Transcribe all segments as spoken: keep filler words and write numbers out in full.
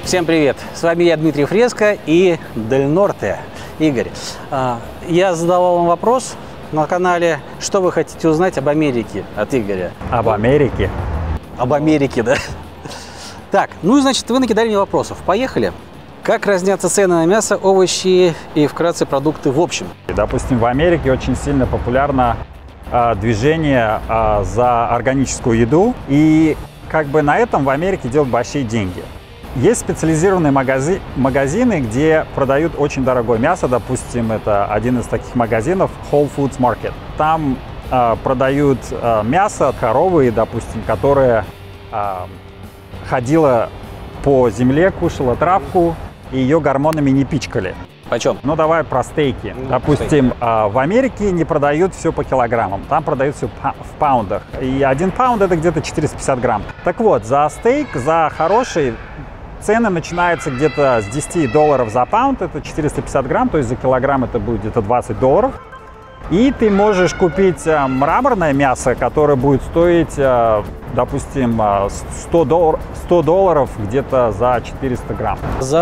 Всем привет! С вами я, Дмитрий Фреско и Дель Норте Игорь. Я задавал вам вопрос на канале, что вы хотите узнать об Америке от Игоря. Об Америке? Об Америке, да. Так, ну, значит, вы накидали мне вопросов. Поехали. Как разнятся цены на мясо, овощи и, вкратце, продукты в общем? Допустим, в Америке очень сильно популярно э, движение э, за органическую еду. И как бы на этом в Америке делают большие деньги. Есть специализированные магази магазины, где продают очень дорогое мясо. Допустим, это один из таких магазинов Whole Foods Market. Там э, продают э, мясо от коровы, допустим, которая э, ходила по земле, кушала травку, и ее гормонами не пичкали. Почем? Ну, давай про стейки. Ну, Допустим, стейки. В Америке не продают все по килограммам, там продают все в паундах. И один паунд — это где-то четыреста пятьдесят грамм. Так вот, за стейк, за хороший, цены начинаются где-то с десяти долларов за паунд, это четыреста пятьдесят грамм, то есть за килограмм это будет где-то двадцать долларов. И ты можешь купить э, мраморное мясо, которое будет стоить, э, допустим, сто долларов где-то за четыреста грамм.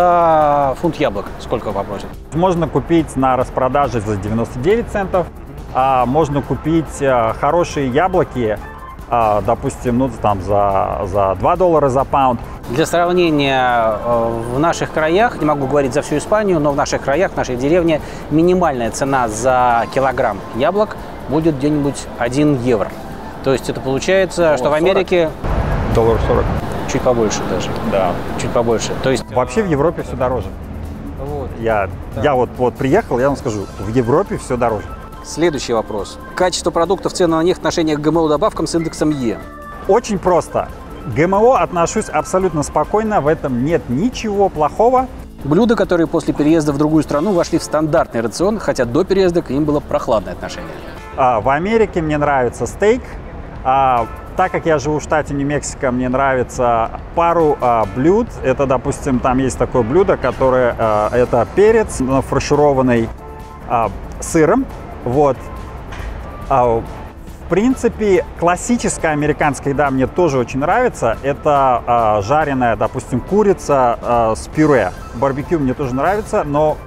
За фунт яблок сколько попросят? Можно купить на распродаже за девяносто девять центов, а можно купить э, хорошие яблоки, э, допустим, ну, там, за, за два доллара за паунд. Для сравнения, в наших краях, не могу говорить за всю Испанию, но в наших краях, в нашей деревне, минимальная цена за килограмм яблок будет где-нибудь один евро. То есть это получается, доллар что в Америке... доллар сорок. Чуть побольше даже. Да. Чуть побольше. То есть... Вообще в Европе все дороже. Вот. Я, да. я вот, вот приехал, я вам скажу, в Европе все дороже. Следующий вопрос. Качество продуктов, цены на них, отношение к ГМО-добавкам с индексом Е. Очень просто. К ГМО отношусь абсолютно спокойно, в этом нет ничего плохого. Блюда, которые после переезда в другую страну вошли в стандартный рацион, хотя до переезда к ним было прохладное отношение. А, в Америке мне нравится стейк. А, так как я живу в штате Нью-Мексико, мне нравится пару а, блюд. Это, допустим, там есть такое блюдо, которое а, это перец, фаршированный а, сыром. Вот. А, В принципе, классическая американская еда мне тоже очень нравится. Это э, жареная, допустим, курица э, с пюре. Барбекю мне тоже нравится, но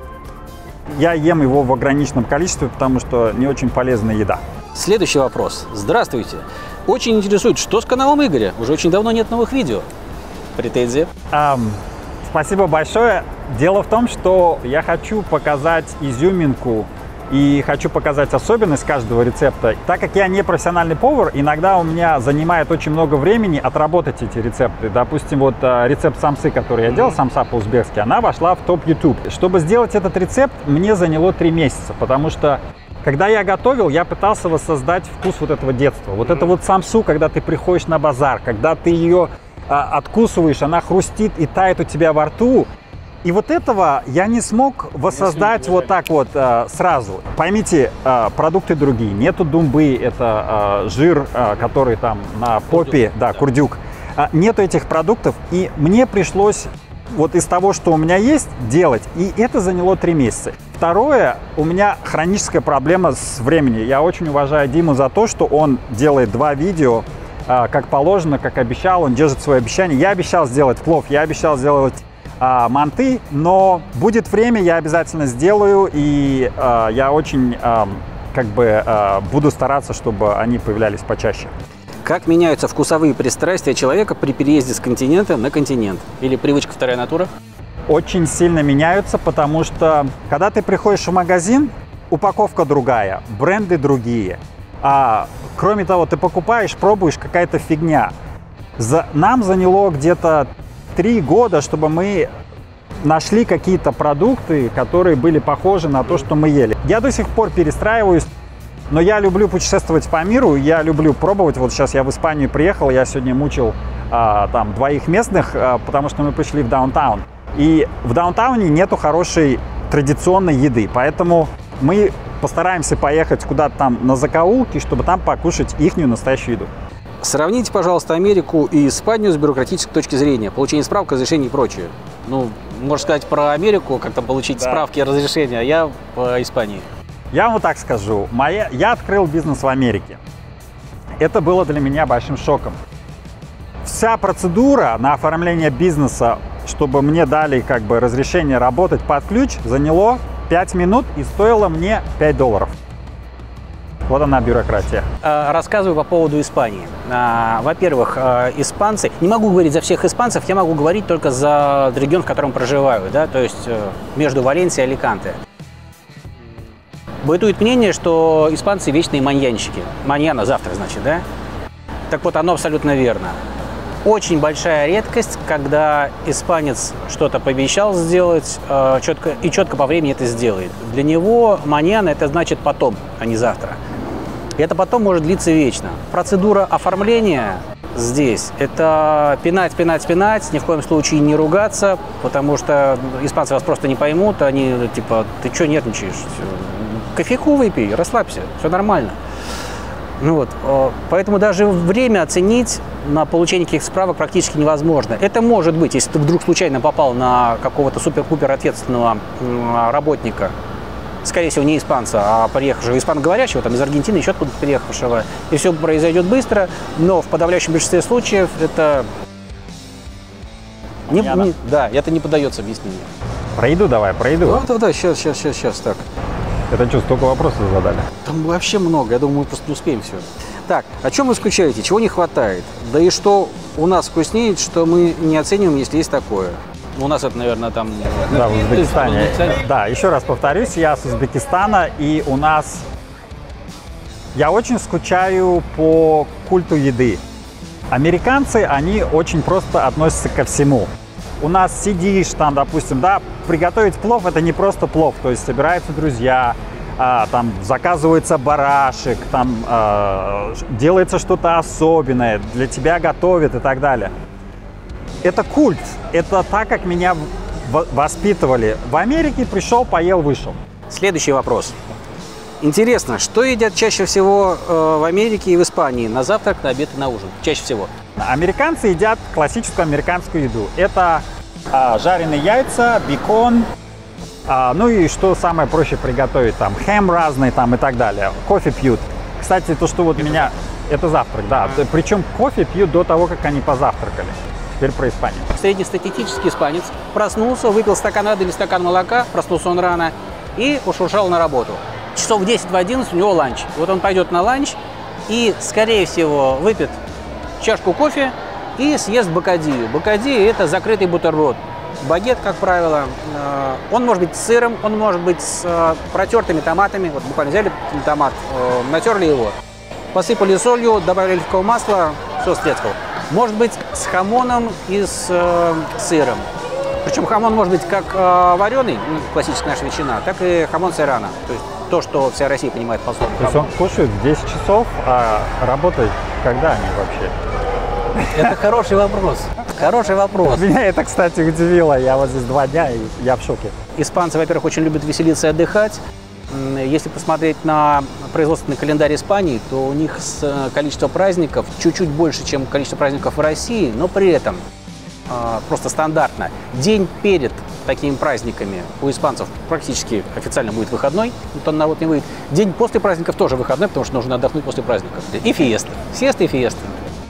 я ем его в ограниченном количестве, потому что не очень полезная еда. Следующий вопрос. Здравствуйте. Очень интересует, что с каналом Игоря? Уже очень давно нет новых видео. Претензии? Эм, спасибо большое. Дело в том, что я хочу показать изюминку и хочу показать особенность каждого рецепта. Так как я не профессиональный повар, иногда у меня занимает очень много времени отработать эти рецепты. Допустим, вот рецепт самсы, который я делал, самса по-узбекски, она вошла в топ YouTube. Чтобы сделать этот рецепт, мне заняло три месяца, потому что когда я готовил, я пытался воссоздать вкус вот этого детства. Вот это вот самсу, когда ты приходишь на базар, когда ты ее а, откусываешь, она хрустит и тает у тебя во рту. И вот этого я не смог воссоздать вот так вот э, сразу. Поймите, э, продукты другие. Нету думбы, это э, жир, э, который там на попе, да, курдюк. Э, нету этих продуктов, и мне пришлось вот из того, что у меня есть, делать. И это заняло три месяца. Второе, у меня хроническая проблема с временем. Я очень уважаю Диму за то, что он делает два видео, э, как положено, как обещал. Он держит свои обещания. Я обещал сделать плов, я обещал сделать манты, но будет время, я обязательно сделаю, и э, я очень э, как бы э, буду стараться, чтобы они появлялись почаще. Как меняются вкусовые пристрастия человека при переезде с континента на континент? Или привычка вторая натура? Очень сильно меняются, потому что когда ты приходишь в магазин, упаковка другая, бренды другие. А, кроме того, ты покупаешь, пробуешь, какая-то фигня. За, нам заняло где-то три года, чтобы мы нашли какие-то продукты, которые были похожи на то, что мы ели. Я до сих пор перестраиваюсь, но я люблю путешествовать по миру, я люблю пробовать. Вот сейчас я в Испанию приехал, я сегодня мучил а, там двоих местных, а, потому что мы пришли в даунтаун. И в даунтауне нету хорошей традиционной еды, поэтому мы постараемся поехать куда-то там на закоулки, чтобы там покушать ихнюю настоящую еду. Сравните, пожалуйста, Америку и Испанию с бюрократической точки зрения. Получение справок, разрешений и прочее. Ну, можно сказать про Америку, как-то получить да. справки и разрешения, а я по Испании. Я вам вот так скажу. Моя... Я открыл бизнес в Америке. Это было для меня большим шоком. Вся процедура на оформление бизнеса чтобы мне дали как бы разрешение работать под ключ, заняло пять минут и стоило мне пять долларов. Вот она бюрократия. Рассказываю по поводу Испании. Во-первых, испанцы, не могу говорить за всех испанцев, я могу говорить только за регион, в котором проживаю, да, то есть между Валенсией и Аликанте. Бытует мнение, что испанцы вечные маньянщики. Маньяна завтра, значит, да? Так вот, оно абсолютно верно. Очень большая редкость, когда испанец что-то пообещал сделать э, четко, и четко по времени это сделает. Для него маньяна – это значит потом, а не завтра. И это потом может длиться вечно. Процедура оформления здесь – это пинать, пинать, пинать, ни в коем случае не ругаться, потому что испанцы вас просто не поймут, они типа «ты что нервничаешь? Кофейку выпей, расслабься, все нормально». Ну вот, поэтому даже время оценить на получение каких-то справок практически невозможно. Это может быть, если ты вдруг случайно попал на какого-то супер-пупер ответственного работника, скорее всего, не испанца, а приехавшего испаноговорящего, там, из Аргентины, еще откуда-то приехавшего, и все произойдет быстро, но в подавляющем большинстве случаев это не, не, да, это не поддается объяснению. Про еду давай, про еду. Да, да, да, сейчас, сейчас, сейчас, сейчас, так. Это что, столько вопросов задали? Там вообще много, я думаю, мы просто не успеем все. Так, о чем вы скучаете, чего не хватает? Да и что у нас вкуснеет, что мы не оцениваем, если есть такое? У нас это, наверное, там... Да, в Узбекистане. Да, еще раз повторюсь, я с Узбекистана, и у нас... Я очень скучаю по культу еды. Американцы, они очень просто относятся ко всему. У нас сидишь там, допустим, да, приготовить плов – это не просто плов, то есть собираются друзья, а, там заказывается барашек, там а, делается что-то особенное, для тебя готовят и так далее. Это культ, это так, как меня воспитывали. В Америке пришел, поел, вышел. Следующий вопрос. Интересно, что едят чаще всего э, в Америке и в Испании на завтрак, на обед и на ужин? Чаще всего. Американцы едят классическую американскую еду. Это а, жареные яйца, бекон, а, ну и что самое проще приготовить, там хэм разный там и так далее. Кофе пьют. Кстати, то, что вот это меня... Завтрак. Это завтрак, да. Причем кофе пьют до того, как они позавтракали. Теперь про Испанию. Среднестатистический испанец проснулся, выпил стакан воды или стакан молока, проснулся он рано и ушел на работу. Часов в десять, в одиннадцать у него ланч. Вот он пойдет на ланч и, скорее всего, выпьет чашку кофе и съест бокадилью. Бокадилля – это закрытый бутерброд. Багет, как правило, он может быть с сыром, он может быть с протертыми томатами. Вот буквально взяли томат, натерли его, посыпали солью, добавили оливковое масло, все стрескал. Может быть с хамоном и с э, сыром. Причем хамон может быть как э, вареный, ну, классическая наша ветчина, так и хамон сайрана. То есть то, что вся Россия понимает по слову. То есть он кушает в десять часов, а работает когда они вообще? Это хороший вопрос. Хороший вопрос. Меня это, кстати, удивило. Я вот здесь два дня, и я в шоке. Испанцы, во-первых, очень любят веселиться и отдыхать. Если посмотреть на производственный календарь Испании, то у них количество праздников чуть-чуть больше, чем количество праздников в России, но при этом просто стандартно. День перед такими праздниками у испанцев практически официально будет выходной, то народ не выйдет. День после праздников тоже выходной, потому что нужно отдохнуть после праздников. И фиеста. Сиеста и фиеста.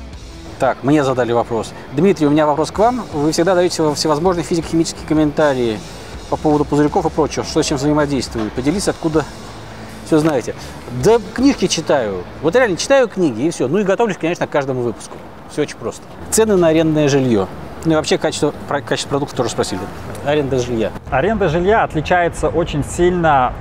Так, мне задали вопрос. Дмитрий, у меня вопрос к вам. Вы всегда даете всевозможные физико-химические комментарии по поводу пузырьков и прочего, что с чем взаимодействует. Поделитесь, откуда все знаете. Да книжки читаю. Вот реально читаю книги и все. Ну и готовлюсь, конечно, к каждому выпуску. Все очень просто. Цены на арендное жилье. Ну и вообще качество, качество продукта тоже спросили. Аренда жилья. Аренда жилья отличается очень сильно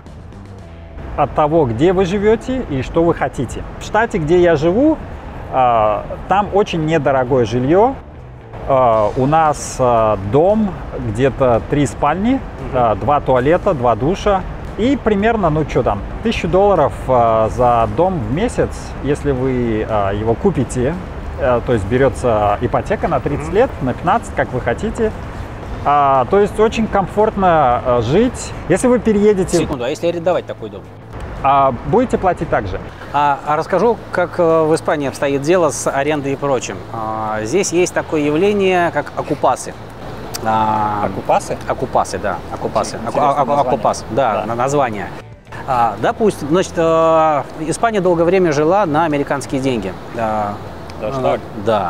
от того, где вы живете и что вы хотите. В штате, где я живу, там очень недорогое жилье. У нас дом, где-то три спальни, угу. два туалета, два душа. И примерно, ну что там, тысячу долларов за дом в месяц, если вы его купите. То есть берется ипотека на тридцать лет, на пятнадцать, как вы хотите. А, то есть очень комфортно а, жить. Если вы переедете... Секунду, а если арендовать такой дом? А, будете платить так же. А, а расскажу, как в Испании обстоит дело с арендой и прочим. А, здесь есть такое явление, как оккупасы. А, оккупасы? Оккупасы, да. Оккупасы. Оккупас, да, да, название. А, допустим, значит, а, Испания долгое время жила на американские деньги. А, Даже так? Да.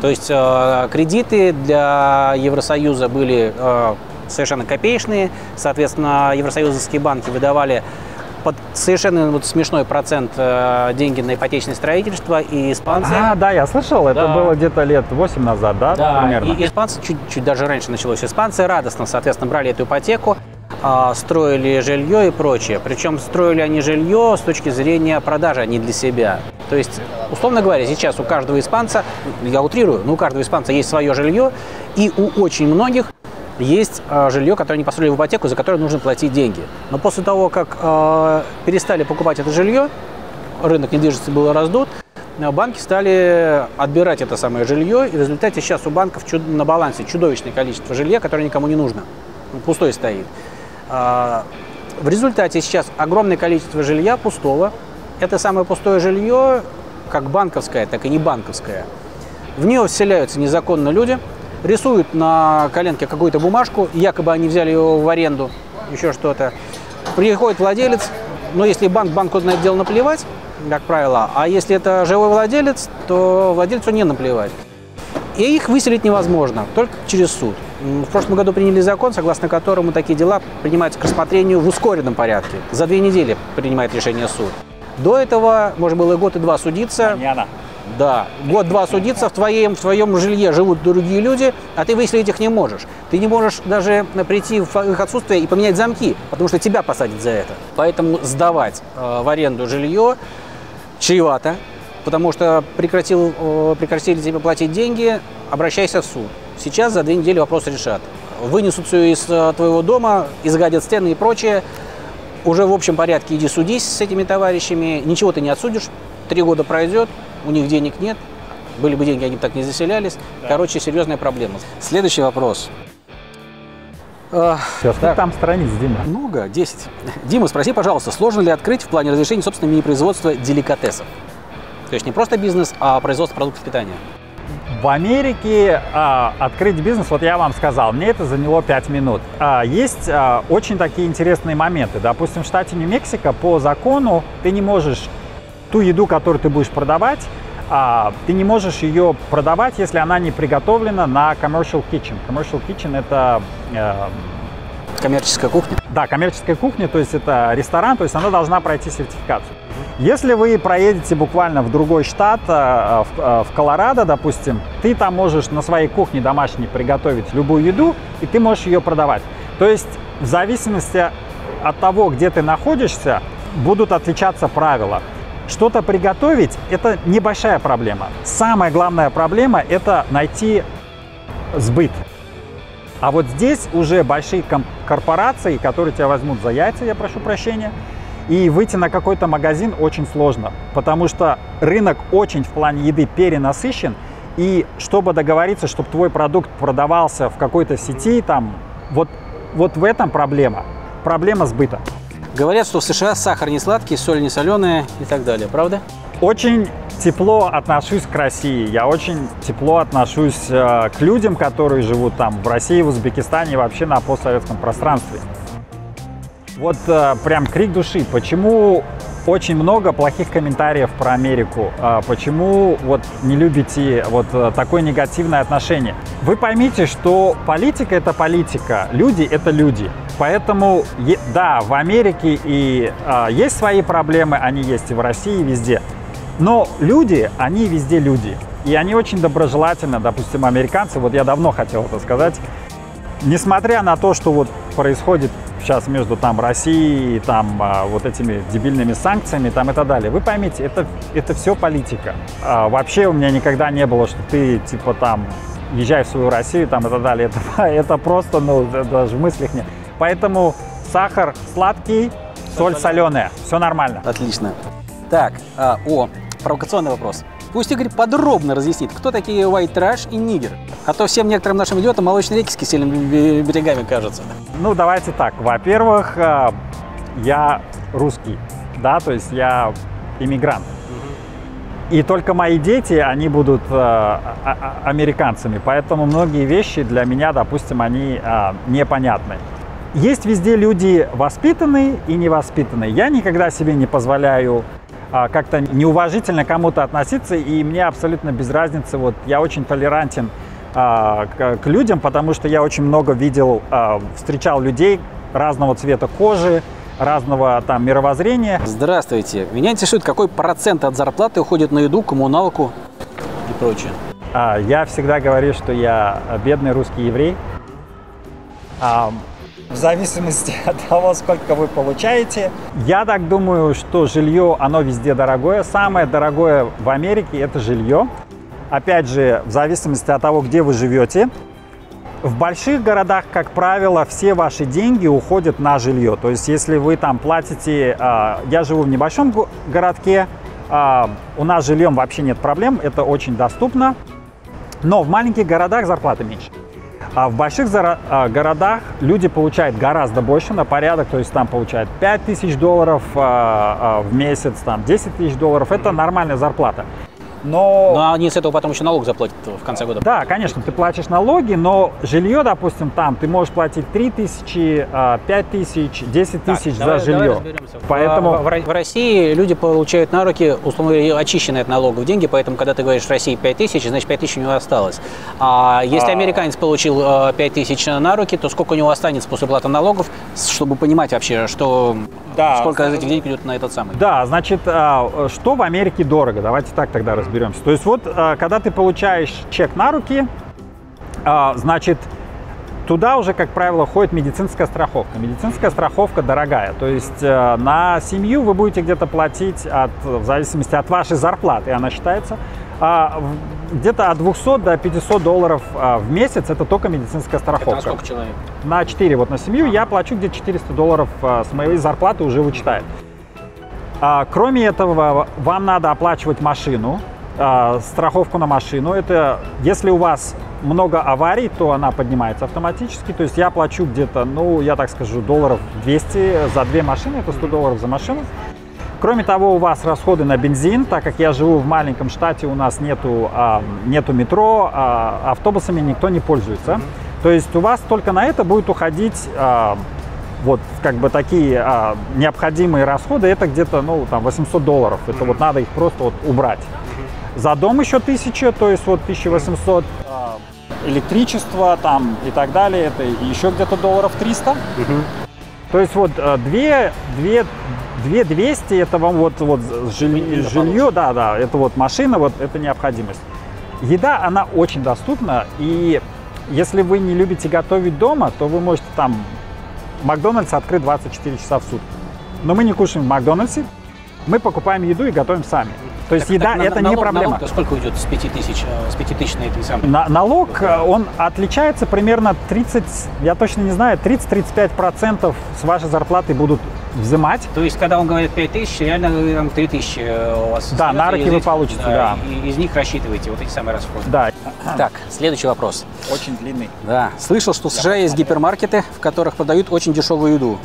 То есть э, кредиты для Евросоюза были э, совершенно копеечные, соответственно, евросоюзовские банки выдавали под совершенно вот смешной процент э, деньги на ипотечное строительство, и испанцы... А, да, я слышал, это да. было где-то лет восемь назад, да, да, примерно? И испанцы, чуть, чуть даже раньше началось, испанцы радостно, соответственно, брали эту ипотеку, э, строили жилье и прочее. Причем строили они жилье с точки зрения продажи, а не для себя. То есть, условно говоря, сейчас у каждого испанца, я утрирую, но у каждого испанца есть свое жилье, и у очень многих есть э, жилье, которое они построили в ипотеку, за которое нужно платить деньги. Но после того, как э, перестали покупать это жилье, рынок недвижимости был раздут, э, банки стали отбирать это самое жилье, и в результате сейчас у банков чуд- на балансе чудовищное количество жилья, которое никому не нужно, пустой стоит. Э, в результате сейчас огромное количество жилья пустого. Это самое пустое жилье, как банковское, так и не банковское. В нее вселяются незаконно люди, рисуют на коленке какую-то бумажку, якобы они взяли его в аренду, еще что-то. Приходит владелец, но если банк, банку на это дело наплевать, как правило, а если это живой владелец, то владельцу не наплевать. И их выселить невозможно, только через суд. В прошлом году приняли закон, согласно которому такие дела принимаются к рассмотрению в ускоренном порядке. За две недели принимает решение суд. До этого можно было год и два судиться. Маньяна. Да, год-два судиться, в твоем, в твоем жилье живут другие люди, а ты выселить их не можешь. Ты не можешь даже прийти в их отсутствие и поменять замки, потому что тебя посадят за это. Поэтому сдавать э, в аренду жилье чревато, потому что прекратил, э, прекратили тебе платить деньги, обращайся в суд. Сейчас за две недели вопрос решат. Вынесут все из э, твоего дома, изгадят стены и прочее. Уже в общем порядке иди судись с этими товарищами, ничего ты не отсудишь, три года пройдет, у них денег нет, были бы деньги, они бы так не заселялись. Да. Короче, серьезная проблема. Следующий вопрос. Сейчас, сколько там страниц, Дима? Много, десять. Дима, спроси, пожалуйста, сложно ли открыть в плане разрешения собственного мини-производства деликатесов? То есть не просто бизнес, а производство продуктов питания. В Америке а, открыть бизнес, вот я вам сказал, мне это заняло пять минут. А, есть а, очень такие интересные моменты. Допустим, в штате Нью-Мексико по закону ты не можешь ту еду, которую ты будешь продавать, а, ты не можешь ее продавать, если она не приготовлена на commercial kitchen. Commercial kitchen — это... Э, коммерческая кухня? Да, коммерческая кухня, то есть это ресторан, то есть она должна пройти сертификацию. Если вы проедете буквально в другой штат, в, в Колорадо, допустим, ты там можешь на своей кухне домашней приготовить любую еду, и ты можешь ее продавать. То есть в зависимости от того, где ты находишься, будут отличаться правила. Что-то приготовить – это небольшая проблема. Самая главная проблема – это найти сбыт. А вот здесь уже большие корпорации, которые тебя возьмут за яйца, я прошу прощения, и выйти на какой-то магазин очень сложно, потому что рынок очень в плане еды перенасыщен, и чтобы договориться, чтобы твой продукт продавался в какой-то сети, там, вот, вот в этом проблема, проблема сбыта. Говорят, что в США сахар не сладкий, соль не соленая и так далее, правда? Очень тепло отношусь к России, я очень тепло отношусь э, к людям, которые живут там в России, в Узбекистане и вообще на постсоветском пространстве. Вот э, прям крик души, почему очень много плохих комментариев про Америку, э, почему вот не любите вот э, такое негативное отношение. Вы поймите, что политика — это политика, люди — это люди. Поэтому, е, да, в Америке и э, есть свои проблемы, они есть и в России, и везде. Но люди, они везде люди. И они очень доброжелательны, допустим, американцы, вот я давно хотел это сказать, несмотря на то, что вот происходит сейчас между там Россией и там а, вот этими дебильными санкциями там и так далее. Вы поймите, это, это все политика. А, вообще у меня никогда не было, что ты типа там езжай в свою Россию там и так далее. Это, это просто, ну, даже в мыслях нет. Поэтому сахар сладкий, соль соленая. Все нормально. Отлично. Так, а, о, провокационный вопрос. Пусть Игорь подробно разъяснит, кто такие white trash и нигер. А то всем некоторым нашим идиотам молочные реки с киселевыми берегами кажутся. Ну, давайте так. Во-первых, я русский, да, то есть я иммигрант. И только мои дети, они будут американцами, поэтому многие вещи для меня, допустим, они непонятны. Есть везде люди воспитанные и невоспитанные. Я никогда себе не позволяю как-то неуважительно к кому-то относиться, и мне абсолютно без разницы. Вот я очень толерантен а, к, к людям, потому что я очень много видел, а, встречал людей разного цвета кожи, разного там мировоззрения. Здравствуйте. Меня интересует, какой процент от зарплаты уходит на еду, коммуналку и прочее? А, я всегда говорю, что я бедный русский еврей. А, в зависимости от того, сколько вы получаете. Я так думаю, что жилье, оно везде дорогое. Самое дорогое в Америке – это жилье. Опять же, в зависимости от того, где вы живете. В больших городах, как правило, все ваши деньги уходят на жилье. То есть, если вы там платите… Я живу в небольшом городке, у нас с жильем вообще нет проблем, это очень доступно. Но в маленьких городах зарплаты меньше. А в больших городах люди получают гораздо больше, на порядок, то есть там получают пять тысяч долларов в месяц, там десять тысяч долларов, это нормальная зарплата. Но... но они с этого потом еще налог заплатят в конце года. Да, конечно, ты платишь налоги, но жилье, допустим, там ты можешь платить три тысячи, пять тысяч, десять тысяч за давай, жилье. Давай поэтому... в, в, в России люди получают на руки, условно говоря, очищенные от налогов деньги, поэтому, когда ты говоришь в России пять тысяч, значит пять тысяч у него осталось. А если а... американец получил пять тысяч на руки, то сколько у него останется после уплаты налогов, чтобы понимать вообще, что... Да, сколько из этих денег идет на этот самый? Да, значит, что в Америке дорого? Давайте так тогда разберемся. То есть вот, когда ты получаешь чек на руки, значит, туда уже, как правило, ходит медицинская страховка. Медицинская страховка дорогая. То есть на семью вы будете где-то платить, от, в зависимости от вашей зарплаты, она считается, где-то от двухсот до пятисот долларов в месяц. Это только медицинская страховка. Это на сколько человек? На четыре. Вот на семью я плачу где-то четыреста долларов с моей зарплаты, уже вычитает. Кроме этого, вам надо оплачивать машину, страховку на машину. Это если у вас много аварий, то она поднимается автоматически. То есть я плачу где-то, ну, я так скажу, долларов двести за две машины, это сто долларов за машину. Кроме того, у вас расходы на бензин, так как я живу в маленьком штате, у нас нету, а, нету метро, а, автобусами никто не пользуется. Mm-hmm. То есть у вас только на это будет уходить а, вот как бы такие а, необходимые расходы, это где-то, ну, там восемьсот долларов. Это mm-hmm. вот надо их просто вот убрать. Mm-hmm. За дом еще тысяча, то есть вот тысяча восемьсот, а, электричество там и так далее, это еще где-то долларов триста. Mm-hmm. То есть вот две, две, две двести это вам вот, вот жилье, жилье, да, да, это вот машина, вот это необходимость. Еда, она очень доступна, и если вы не любите готовить дома, то вы можете там, Макдональдс открыт двадцать четыре часа в сутки. Но мы не кушаем в Макдональдсе, мы покупаем еду и готовим сами. То есть так, еда так, это налог, не проблема. Налог сколько уйдет с пяти тысяч, с пяти тысяч на этой самой? На, налог, он отличается примерно тридцать, я точно не знаю, тридцать-тридцать пять процентов с вашей зарплаты будут взимать. То есть, когда он говорит пять тысяч, реально три тысячи у вас. Да, на руки вы получите, да. И из них рассчитываете вот эти самые расходы. Да. Так, следующий вопрос. Очень длинный. Да, слышал, что в США есть гипермаркеты, в которых продают очень дешевую еду.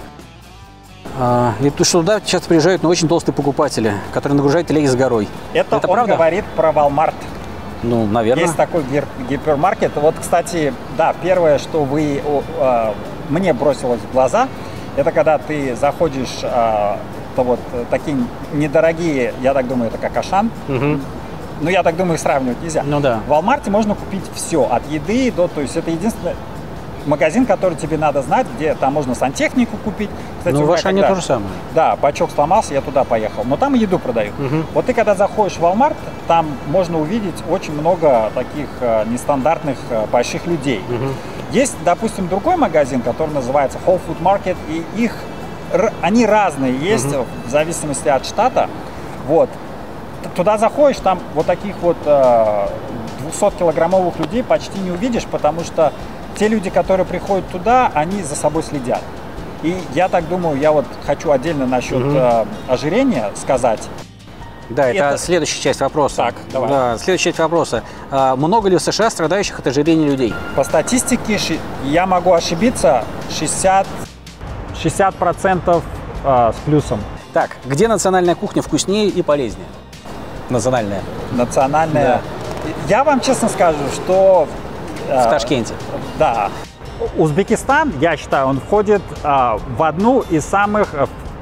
И что туда часто приезжают, но очень толстые покупатели, которые нагружают телеги с горой. Это, Это он правда? Говорит про Walmart. Ну, наверное. Есть такой гипермаркет. Вот, кстати, да, первое, что вы, э, мне бросилось в глаза, это когда ты заходишь, э, то вот такие недорогие, я так думаю, это как Ашан. Угу. Ну, я так думаю, их сравнивать нельзя. Ну да. В Walmart можно купить все, от еды до, то есть это единственное. Магазин, который тебе надо знать, где там можно сантехнику купить. Кстати, ну, в Ашане то же самое. Да, бачок сломался, я туда поехал. Но там еду продают. Угу. Вот ты когда заходишь в Walmart, там можно увидеть очень много таких э, нестандартных э, больших людей. Угу. Есть, допустим, другой магазин, который называется Whole Food Market, и их, р, они разные есть, угу. в зависимости от штата. Вот. Туда заходишь, там вот таких вот э, двухсоткилограммовых людей почти не увидишь, потому что те люди, которые приходят туда, они за собой следят. И я так думаю, я вот хочу отдельно насчет угу. э, ожирения сказать. Да, это, это следующая часть вопроса. Так, давай. Да, следующая часть вопроса. А, много ли в США страдающих от ожирения людей? По статистике, я могу ошибиться, шестьдесят процентов э, с плюсом. Так, где национальная кухня вкуснее и полезнее? Национальная. Национальная. Да. Я вам честно скажу, что... В Ташкенте. Да. Узбекистан, я считаю, он входит а, в одну из самых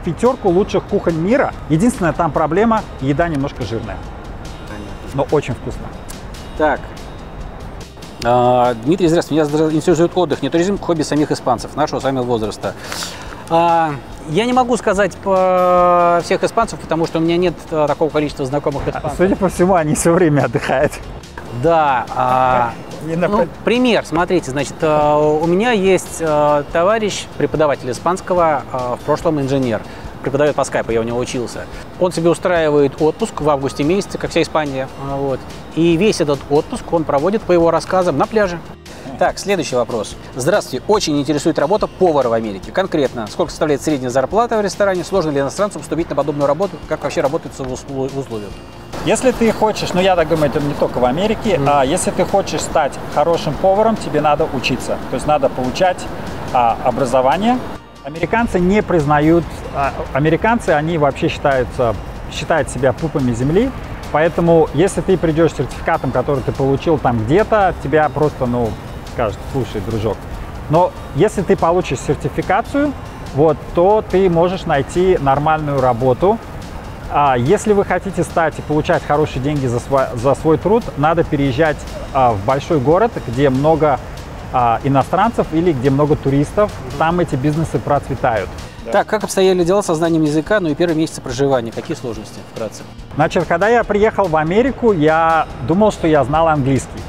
пятерку лучших кухонь мира. Единственная там проблема – еда немножко жирная. Но очень вкусно. Так. А, Дмитрий, здравствуйте. Меня интересует отдых, не туризм, хобби самих испанцев, нашего с вами возраста. А, я не могу сказать по всех испанцев, потому что у меня нет а, такого количества знакомых испанцев. Судя по всему, они все время отдыхают. Да. А, ну, пример. Смотрите, значит, а, у меня есть а, товарищ, преподаватель испанского, а, в прошлом инженер. Преподает по скайпу, я у него учился. Он себе устраивает отпуск в августе месяце, как вся Испания. Вот. И весь этот отпуск он проводит, по его рассказам, на пляже. Так, следующий вопрос. Здравствуйте. Очень интересует работа повара в Америке. Конкретно, сколько составляет средняя зарплата в ресторане? Сложно ли иностранцам вступить на подобную работу? Как вообще работается в условиях? Если ты хочешь, ну я так думаю, это не только в Америке, mm. а если ты хочешь стать хорошим поваром, тебе надо учиться. То есть надо получать а, образование. Американцы не признают, а, американцы, они вообще считаются, считают себя пупами земли. Поэтому, если ты придешь с сертификатом, который ты получил там где-то, тебя просто, ну, скажут, слушай, дружок. Но если ты получишь сертификацию, вот, то ты можешь найти нормальную работу. А если вы хотите стать и получать хорошие деньги за свой, за свой труд, надо переезжать а, в большой город, где много а, иностранцев или где много туристов. Там эти бизнесы процветают. Так, как обстояли дела со знанием языка, ну и первые месяцы проживания? Какие сложности вкратце? Значит, когда я приехал в Америку, я думал, что я знал английский.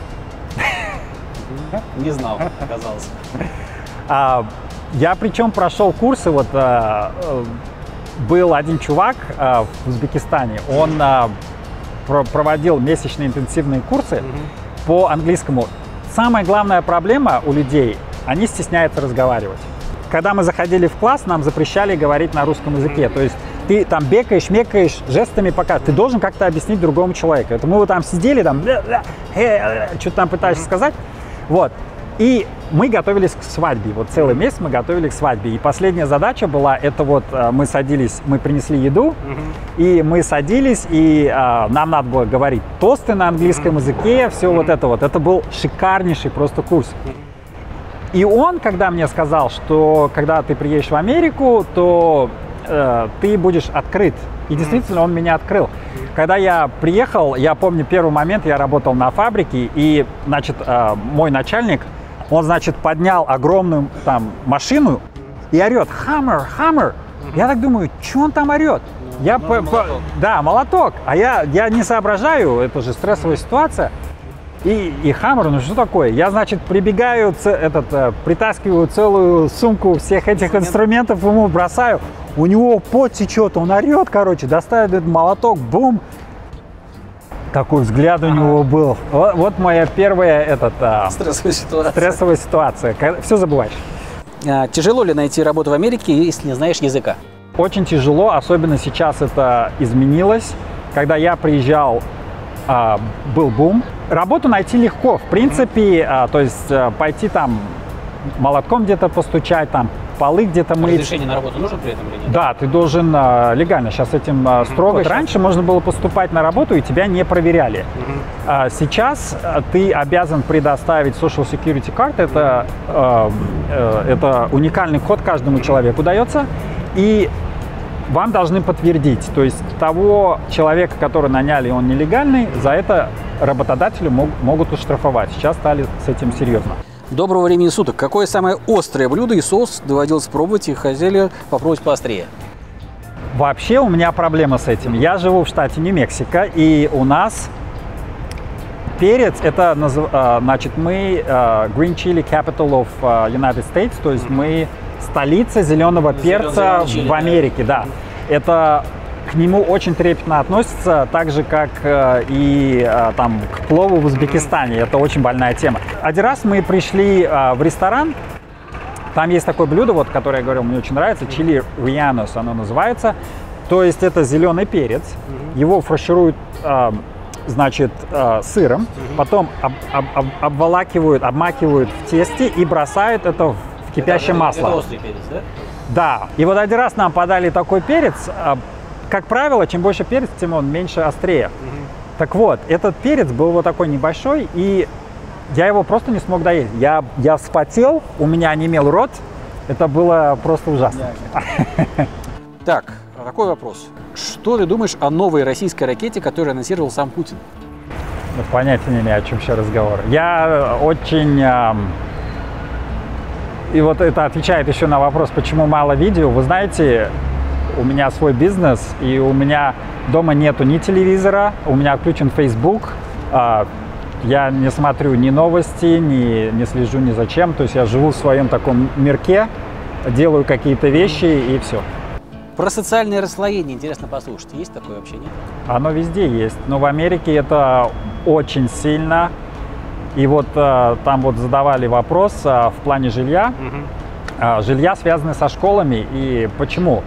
Не знал, оказалось. А, я причем прошел курсы, вот а, был один чувак а, в Узбекистане, он а, про проводил месячные интенсивные курсы mm-hmm. по английскому. Самая главная проблема у людей, они стесняются разговаривать. Когда мы заходили в класс, нам запрещали говорить на русском языке. То есть ты там бекаешь, мекаешь, жестами пока. Ты должен как-то объяснить другому человеку. Это мы вот там сидели, там что-то там пытаешься сказать. Вот. И мы готовились к свадьбе. Вот целый месяц мы готовились к свадьбе. И последняя задача была, это вот мы садились, мы принесли еду, и мы садились, и а, нам надо было говорить тосты на английском языке, все вот это вот. Это был шикарнейший просто курс. И он, когда мне сказал, что когда ты приедешь в Америку, то э, ты будешь открыт. И действительно, он меня открыл. Когда я приехал, я помню первый момент, я работал на фабрике, и, значит, э, мой начальник, он, значит, поднял огромную там машину и орет «Hammer, Hammer». Я так думаю, что он там орет? Я ну, по, молоток. По, да, молоток. А я, я не соображаю, это же стрессовая ситуация. И, и хаммер, ну что такое? Я, значит, прибегаю, ц, этот, э, притаскиваю целую сумку всех этих инструментов, ему бросаю. У него пот течет, он орет, короче, достает этот молоток, бум. Такой взгляд у него был. Вот, вот моя первая этот, э, стрессовая ситуация. Стрессовая ситуация. Все забываешь. А, тяжело ли найти работу в Америке, если не знаешь языка? Очень тяжело, особенно сейчас это изменилось. Когда я приезжал, а, был бум. Работу найти легко, в принципе, а, то есть а, пойти там молотком где-то постучать, там полы где-то мыть. Разрешение на работу нужно при этом или нет? Да, ты должен а, легально, сейчас этим а, строго. Вот раньше можно было поступать на работу и тебя не проверяли. Uh-huh. а, сейчас а, ты обязан предоставить Social Security Card, это, а, а, это уникальный код каждому человеку дается, и вам должны подтвердить, то есть того человека, который наняли, он нелегальный, за это работодатели мог, могут оштрафовать. Сейчас стали с этим серьезно. Доброго времени суток. Какое самое острое блюдо и соус доводилось пробовать и хотели попробовать поострее? Вообще у меня проблема с этим. Я живу в штате Нью-Мексико, и у нас перец, это, значит, мы Green Chili Capital of United States, то есть мы столица зеленого перца в Америке, да. Это к нему очень трепетно относится, так же, как э, и э, там, к плову в Узбекистане. Это очень больная тема. Один раз мы пришли э, в ресторан, там есть такое блюдо, вот, которое я говорил, мне очень нравится, чили рианос оно называется. То есть это зеленый перец, его фаршируют, э, значит, э, сыром, потом об, об, об, обволакивают, обмакивают в тесте и бросают это в кипящее это, масло. Это острый перец, да? Да. И вот один раз нам подали такой перец. Как правило, чем больше перец, тем он меньше острее. Угу. Так вот, этот перец был вот такой небольшой, и я его просто не смог доесть. Я, я вспотел, у меня онемел рот. Это было просто ужасно. Так, такой вопрос. Что ты думаешь о новой российской ракете, которую анонсировал сам Путин? Ну, понятия не имею, о чем еще разговор. Я очень... Э, и вот это отвечает еще на вопрос, почему мало видео. Вы знаете, у меня свой бизнес, и у меня дома нету ни телевизора, у меня включен Facebook. Э, я не смотрю ни новости, ни, не слежу ни за чем. То есть я живу в своем таком мирке, делаю какие-то вещи и все. Про социальное расслоение интересно послушать. Есть такое вообще, нет? Оно везде есть, но в Америке это очень сильно. И вот э, там вот задавали вопрос э, в плане жилья. Угу. Э, жилья связаны со школами. И почему?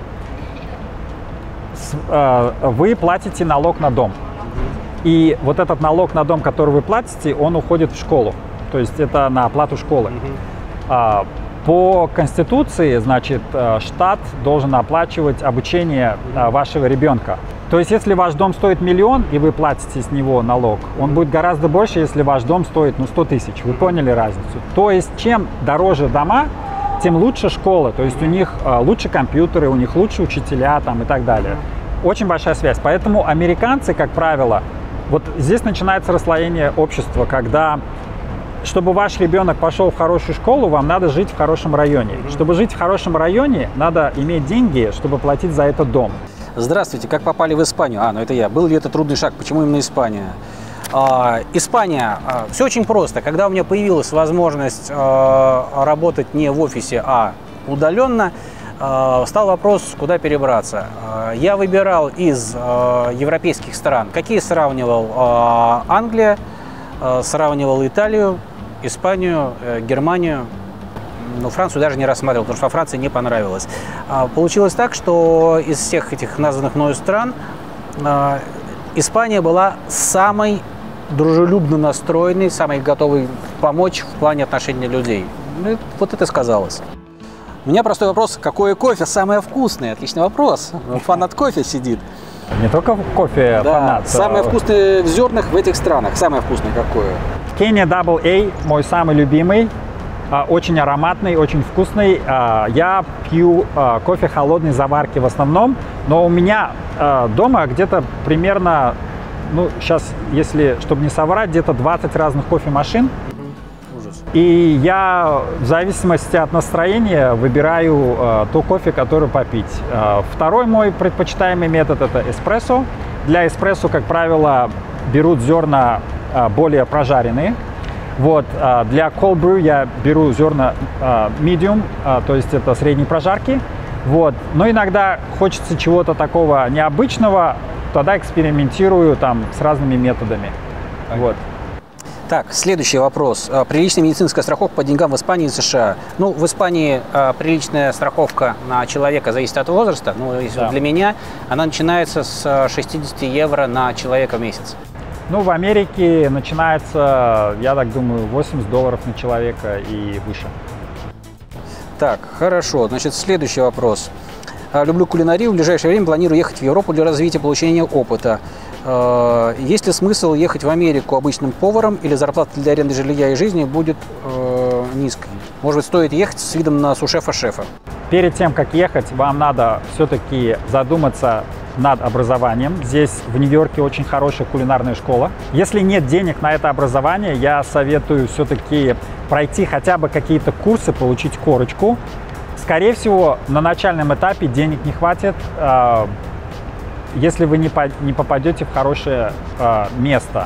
С, э, вы платите налог на дом. И вот этот налог на дом, который вы платите, он уходит в школу. То есть это на оплату школы. Угу. Э, По Конституции, значит, штат должен оплачивать обучение вашего ребенка. То есть, если ваш дом стоит миллион, и вы платите с него налог, он будет гораздо больше, если ваш дом стоит, ну, сто тысяч. Вы поняли разницу? То есть, чем дороже дома, тем лучше школа. То есть, у них лучше компьютеры, у них лучше учителя там, и так далее. Очень большая связь. Поэтому американцы, как правило, вот здесь начинается расслоение общества, когда... Чтобы ваш ребенок пошел в хорошую школу, вам надо жить в хорошем районе. Mm-hmm. Чтобы жить в хорошем районе, надо иметь деньги, чтобы платить за этот дом. Здравствуйте, как попали в Испанию? А, ну это я. Был ли это трудный шаг? Почему именно Испания? А, Испания. А, все очень просто. Когда у меня появилась возможность а, работать не в офисе, а удаленно, а, стал вопрос, куда перебраться. А, я выбирал из а, европейских стран. Какие сравнивал? А, Англия, а, сравнивал Италию, Испанию, Германию, но Францию даже не рассматривал, потому что во Франции не понравилось. Получилось так, что из всех этих названных мною стран Испания была самой дружелюбно настроенной, самой готовой помочь в плане отношения людей. Ну, вот это сказалось. У меня простой вопрос: какое кофе самое вкусное? Отличный вопрос. Фанат кофе сидит. Не только кофе, да, фанат. Самое вкусное в зернах в этих странах. Самое вкусное какое? Kenya Double A, мой самый любимый. Очень ароматный, очень вкусный. Я пью кофе холодной заварки в основном, но у меня дома где-то примерно, ну, сейчас, если, чтобы не соврать, где-то двадцать разных кофемашин. И я в зависимости от настроения выбираю э, то кофе, который попить. Э, второй мой предпочитаемый метод – это эспрессо. Для эспрессо, как правило, берут зерна э, более прожаренные. Вот, э, для cold brew я беру зерна э, medium, э, то есть это средней прожарки. Вот. Но иногда хочется чего-то такого необычного, тогда экспериментирую там с разными методами. Вот. Так, следующий вопрос. Приличная медицинская страховка по деньгам в Испании и США. Ну, в Испании а, приличная страховка на человека зависит от возраста. Ну, если да. Для меня она начинается с шестидесяти евро на человека в месяц. Ну, в Америке начинается, я так думаю, восемьдесят долларов на человека и выше. Так, хорошо. Значит, следующий вопрос. Люблю кулинарию. В ближайшее время планирую ехать в Европу для развития, получения опыта. Есть ли смысл ехать в Америку обычным поваром, или зарплата для аренды жилья и жизни будет э, низкой? Может быть, стоит ехать с видом на сушефа-шефа? Перед тем, как ехать, вам надо все-таки задуматься над образованием. Здесь в Нью-Йорке очень хорошая кулинарная школа. Если нет денег на это образование, я советую все-таки пройти хотя бы какие-то курсы, получить корочку. Скорее всего, на начальном этапе денег не хватит, э, если вы не, по, не попадете в хорошее э, место.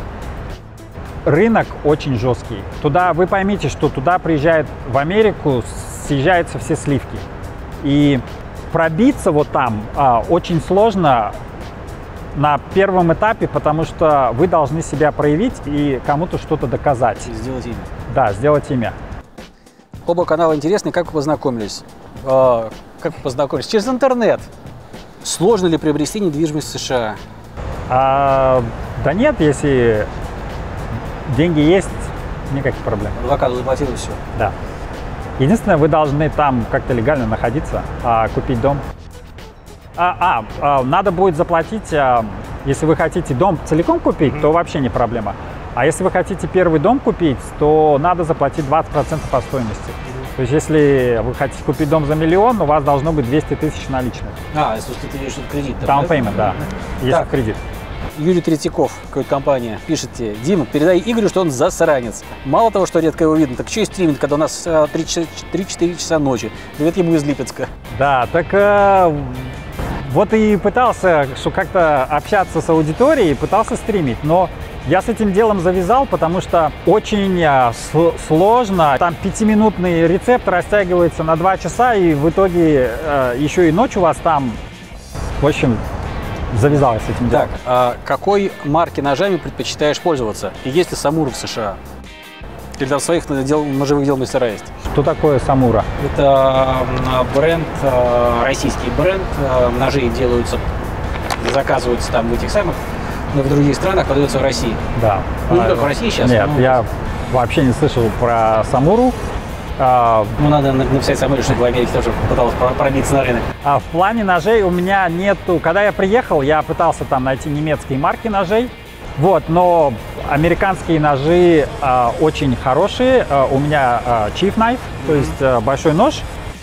Рынок очень жесткий. Туда, вы поймите, что туда приезжает в Америку, съезжаются все сливки. И пробиться вот там э, очень сложно на первом этапе, потому что вы должны себя проявить и кому-то что-то доказать. И сделать имя. Да, сделать имя. Оба канала интересные. Как вы познакомились? Э, как вы познакомились? Через интернет. Сложно ли приобрести недвижимость в США? А, да нет, если деньги есть, никаких проблем. Адвокату заплатил и все? Да. Единственное, вы должны там как-то легально находиться, а купить дом. А, а, а надо будет заплатить, а, если вы хотите дом целиком купить, mm-hmm. то вообще не проблема. А если вы хотите первый дом купить, то надо заплатить двадцать процентов по стоимости. То есть, если вы хотите купить дом за миллион, у вас должно быть двести тысяч наличных. А, если ты имеешь кредит. Down payment, да, если Так. кредит. Юрий Третьяков, какая-то компания, пишите: Дима, передай Игорю, что он засранец. Мало того, что редко его видно, так еще и стримит, когда у нас три-четыре часа ночи. Привет ему из Липецка. Да, так э, вот и пытался, что как-то общаться с аудиторией, пытался стримить, но я с этим делом завязал, потому что очень э, сложно. Там пятиминутный рецепт растягивается на два часа, и в итоге э, еще и ночь у вас там. В общем, завязал я с этим делом. Так, а какой марки ножами предпочитаешь пользоваться? И есть ли Самура в США? Или там своих дел, ножевых дел мастера есть? Что такое Самура? Это бренд, российский бренд. Ножи делаются, заказываются там в этих самых, но в других странах, продаются в России. Да. Ну, не только в России сейчас. Нет, но... я вообще не слышал про Самуру. А, ну, надо написать Самуре, чтобы в Америке тоже пыталась пробиться на рынок. А в плане ножей у меня нету. Когда я приехал, я пытался там найти немецкие марки ножей. Вот, но американские ножи а, очень хорошие. А, у меня а, chief knife, mm-hmm. то есть а, большой нож.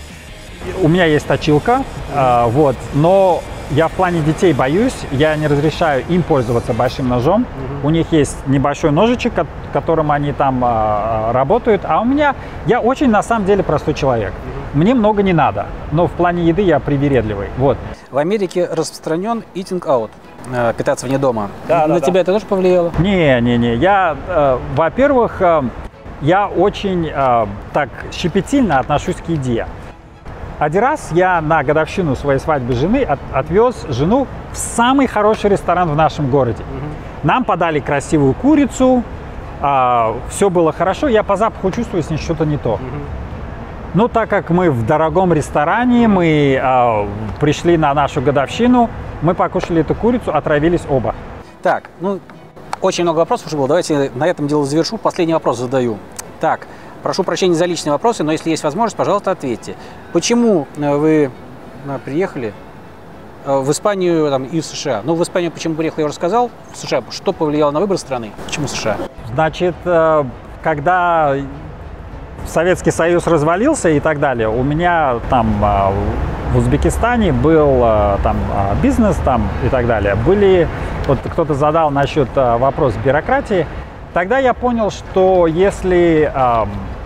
У меня есть точилка, а, вот, но я в плане детей боюсь, я не разрешаю им пользоваться большим ножом. Mm-hmm. У них есть небольшой ножичек, которым они там а, работают, а у меня, я очень на самом деле простой человек. Mm-hmm. Мне много не надо, но в плане еды я привередливый. Вот. В Америке распространен eating out, э, питаться вне дома. Да, на да, тебя да. это тоже повлияло? Не, не, не. Я, э, во-первых, э, я очень э, так щепетильно отношусь к еде. Один раз я на годовщину своей свадьбы жены от, отвез жену в самый хороший ресторан в нашем городе. Угу. Нам подали красивую курицу, э, все было хорошо, я по запаху чувствую, с ней что-то не то. Угу. Ну, так как мы в дорогом ресторане, мы э, пришли на нашу годовщину, мы покушали эту курицу, отравились оба. Так, ну, очень много вопросов уже было, давайте на этом дело завершу, последний вопрос задаю. Так, прошу прощения за личные вопросы, но если есть возможность, пожалуйста, ответьте. Почему вы приехали в Испанию там, и в США? Ну, в Испанию почему приехал, я уже сказал. В США, что повлияло на выбор страны? Почему США? Значит, когда Советский Союз развалился и так далее, у меня там в Узбекистане был там бизнес там и так далее. Были, вот кто-то задал насчет вопроса бюрократии. Тогда я понял, что если э,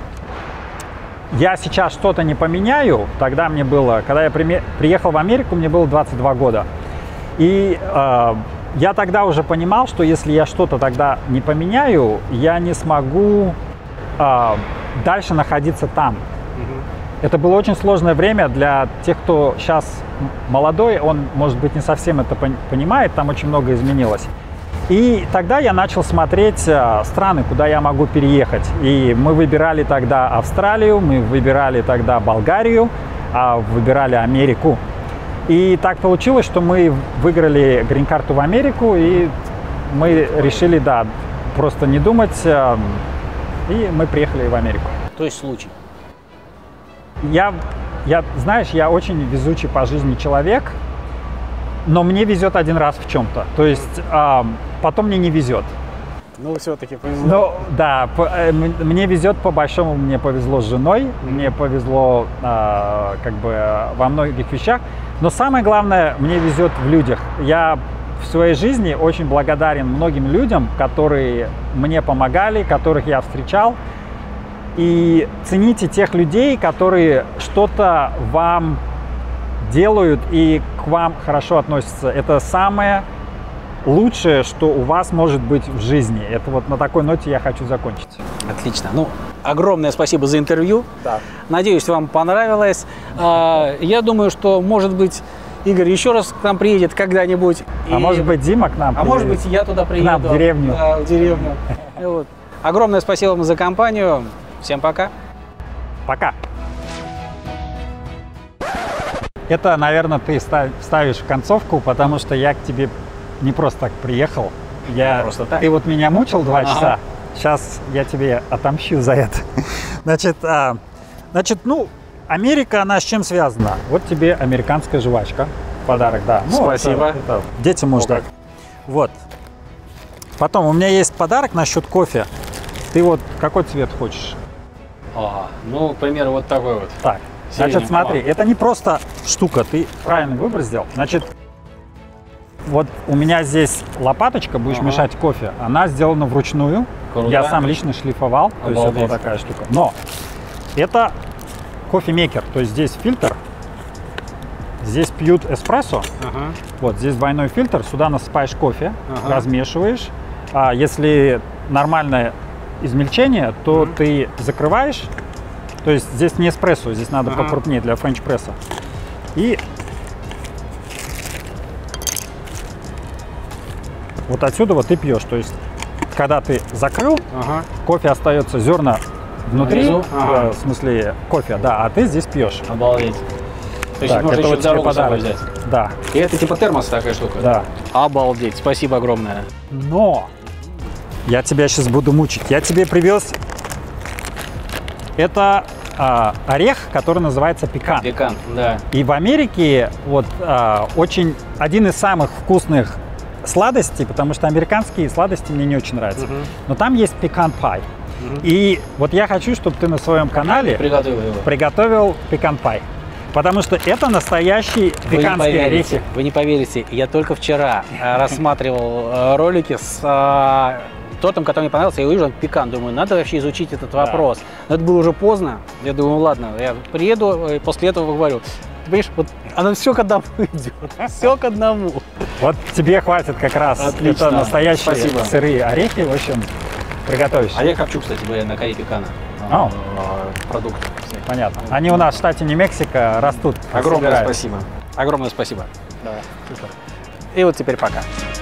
я сейчас что-то не поменяю, тогда мне было, когда я при, приехал в Америку, мне было двадцать два года. И э, я тогда уже понимал, что если я что-то тогда не поменяю, я не смогу э, дальше находиться там. Mm-hmm. Это было очень сложное время для тех, кто сейчас молодой, он, может быть, не совсем это понимает, там очень много изменилось. И тогда я начал смотреть э, страны, куда я могу переехать. И мы выбирали тогда Австралию, мы выбирали тогда Болгарию, а выбирали Америку. И так получилось, что мы выиграли грин-карту в Америку, и мы решили, да, просто не думать, э, и мы приехали в Америку. То есть случай? Я, я, знаешь, я очень везучий по жизни человек, но мне везет один раз в чем-то. То есть э, потом мне не везет. Ну, все-таки повезло. Ну, да, по, э, мне везет по-большому, мне повезло с женой, mm-hmm. мне повезло э, как бы во многих вещах. Но самое главное, мне везет в людях. Я в своей жизни очень благодарен многим людям, которые мне помогали, которых я встречал. И цените тех людей, которые что-то вам делают и к вам хорошо относятся. Это самое лучшее, что у вас может быть в жизни. Это вот на такой ноте я хочу закончить. Отлично. Ну, огромное спасибо за интервью. Да. Надеюсь, вам понравилось. Я думаю, что, может быть, Игорь еще раз к нам приедет когда-нибудь. А и... может быть, Дима к нам А приедет. может быть, я туда приеду. К нам в деревню. Да, в деревню. Вот. Огромное спасибо вам за компанию. Всем пока. Пока. Это, наверное, ты ставишь в концовку, потому что я к тебе не просто так приехал. Я... Просто так. Ты вот меня мучил два ага. часа. Сейчас я тебе отомщу за это. Значит, а, значит, ну, Америка, она с чем связана? Вот тебе американская жвачка. Подарок, да. Ну, спасибо. Это, это детям можно. Вот. Потом у меня есть подарок насчет кофе. Ты вот какой цвет хочешь? А, ну, к примеру, вот такой вот. Так, значит, смотри, это не просто штука, ты правильный выбор сделал. Значит, вот у меня здесь лопаточка, будешь ага. мешать кофе, она сделана вручную. Круто. Я сам лично шлифовал, то есть это вот такая штука. Но это кофемейкер, то есть здесь фильтр, здесь пьют эспрессо, ага. вот здесь двойной фильтр, сюда насыпаешь кофе, ага. размешиваешь. А если нормальное измельчение, то ага. ты закрываешь, то есть здесь не эспрессо, здесь надо ага. покрупнее для френч-пресса. И вот отсюда вот ты пьешь, то есть когда ты закрыл, ага. кофе остается зерна внутри, ага. в смысле кофе, да, а ты здесь пьешь. Обалдеть. То есть так, можно это еще вот дорогу с собой взять. взять. Да. И это типа термос такая штука? Да. Обалдеть, спасибо огромное. Но я тебя сейчас буду мучить. Я тебе привез, это а, орех, который называется пекан. Пекан, да. И в Америке вот а, очень один из самых вкусных сладостей, потому что американские сладости мне не очень нравятся. Uh-huh. Но там есть пекан-пай. Uh-huh. И вот я хочу, чтобы ты на своем канале приготовил, его. приготовил пекан-пай. Потому что это настоящий пеканский орехи. Вы не поверите, я только вчера рассматривал ролики с тортом, который мне понравился. Я увижу пекан, думаю, надо вообще изучить этот да. вопрос. Но это было уже поздно. Я думаю, ладно, я приеду и после этого говорю. Ты понимаешь, вот оно все к одному идет, все к одному. Вот тебе хватит как раз. Отлично. Это настоящие Спасибо. Сырые орехи, в общем, приготовишь. А я хочу, кстати, на коре пекана. Oh. Продукты. Понятно. Они у нас в штате Нью-Мексико растут. Огромное собирают. Спасибо. Огромное спасибо. Да, супер. И вот теперь пока.